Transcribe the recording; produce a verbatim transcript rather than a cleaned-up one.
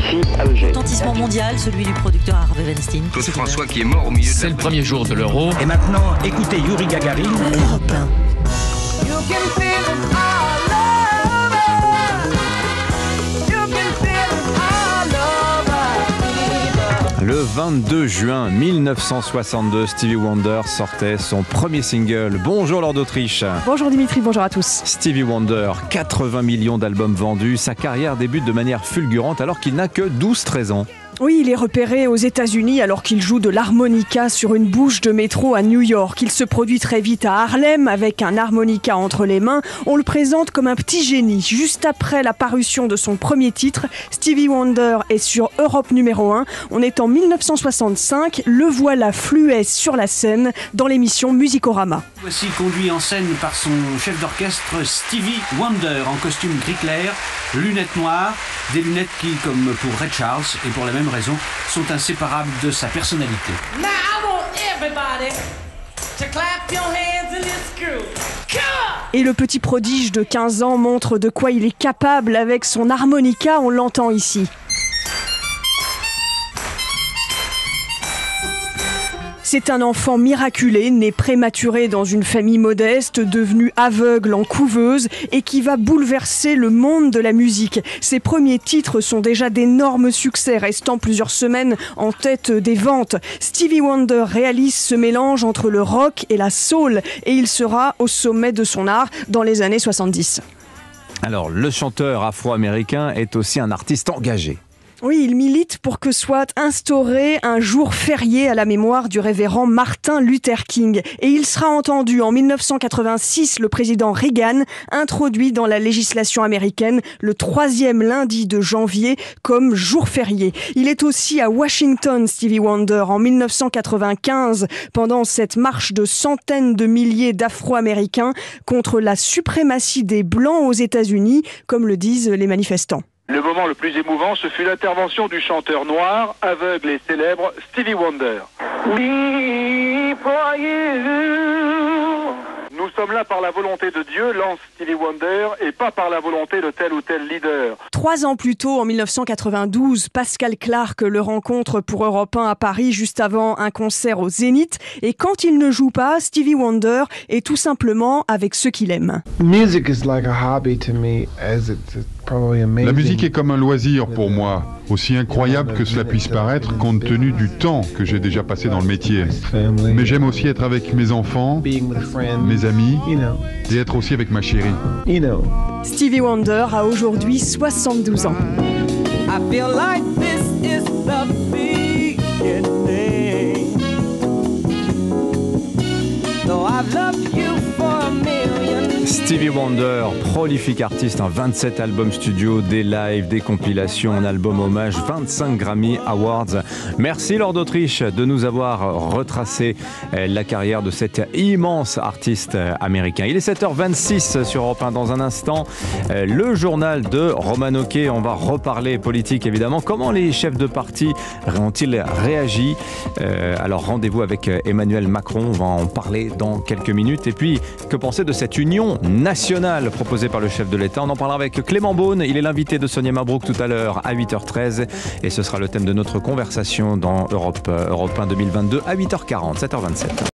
ici à Eugène. Retentissement mondial, celui du producteur Harvey Weinstein. Claude François qui est mort au milieu de C'est le premier jour de l'Euro. Et maintenant, écoutez Yuri Gagarin. Europe un. Le vingt-deux juin mille neuf cent soixante-deux, Stevie Wonder sortait son premier single. Bonjour Lord d'Autriche. Bonjour Dimitri, bonjour à tous. Stevie Wonder, quatre-vingts millions d'albums vendus. Sa carrière débute de manière fulgurante alors qu'il n'a que douze treize ans. Oui, il est repéré aux États-Unis alors qu'il joue de l'harmonica sur une bouche de métro à New York. Il se produit très vite à Harlem avec un harmonica entre les mains. On le présente comme un petit génie. Juste après la parution de son premier titre, Stevie Wonder est sur Europe numéro un. On est en mille neuf cent soixante-cinq. Le voilà fluet sur la scène dans l'émission Musicorama. Voici conduit en scène par son chef d'orchestre Stevie Wonder en costume gris clair, lunettes noires, des lunettes qui, comme pour Ray Charles et pour la même raison, sont inséparables de sa personnalité. Now I want everybody to clap your hands in this groove. Come on! Et le petit prodige de quinze ans montre de quoi il est capable avec son harmonica, on l'entend ici. C'est un enfant miraculé, né prématuré dans une famille modeste, devenu aveugle en couveuse et qui va bouleverser le monde de la musique. Ses premiers titres sont déjà d'énormes succès, restant plusieurs semaines en tête des ventes. Stevie Wonder réalise ce mélange entre le rock et la soul et il sera au sommet de son art dans les années soixante-dix. Alors, le chanteur afro-américain est aussi un artiste engagé. Oui, il milite pour que soit instauré un jour férié à la mémoire du révérend Martin Luther King. Et il sera entendu en mille neuf cent quatre-vingt-six, le président Reagan introduit dans la législation américaine le troisième lundi de janvier comme jour férié. Il est aussi à Washington, Stevie Wonder, en mille neuf cent quatre-vingt-quinze, pendant cette marche de centaines de milliers d'Afro-Américains contre la suprématie des Blancs aux États-Unis, comme le disent les manifestants. Le moment le plus émouvant, ce fut l'intervention du chanteur noir, aveugle et célèbre, Stevie Wonder. Be for you. Nous sommes là par la volonté de Dieu, lance Stevie Wonder, et pas par la volonté de tel ou tel leader. Trois ans plus tôt, en mille neuf cent quatre-vingt-douze, Pascal Clark le rencontre pour Europe un à Paris, juste avant un concert au Zénith. Et quand il ne joue pas, Stevie Wonder est tout simplement avec ceux qu'il aime. Music is like a hobby to me, as it's probably amazing. La musique est comme un loisir pour moi, aussi incroyable que cela puisse paraître compte tenu du temps que j'ai déjà passé dans le métier. Mais j'aime aussi être avec mes enfants, mes amis, et être aussi avec ma chérie. Stevie Wonder a aujourd'hui soixante-douze ans. I feel like this is the beginning. Though I've loved you for a million. Stevie Wonder, prolifique artiste, hein, vingt-sept albums studio, des lives, des compilations, un album hommage, vingt-cinq Grammy Awards. Merci Lord d'Autriche de nous avoir retracé la carrière de cet immense artiste américain. Il est sept heures vingt-six sur Europe un. Dans un instant, le journal de Roman Oquet. On va reparler politique évidemment. Comment les chefs de parti ont-ils réagi? euh, Alors rendez-vous avec Emmanuel Macron, on va en parler dans quelques minutes. Et puis, que penser de cette union nationale proposée par le chef de l'État? On en parlera avec Clément Beaune. Il est l'invité de Sonia Mabrouk tout à l'heure à huit heures treize. Et ce sera le thème de notre conversation dans Europe, Europe un deux mille vingt-deux à huit heures quarante, sept heures vingt-sept.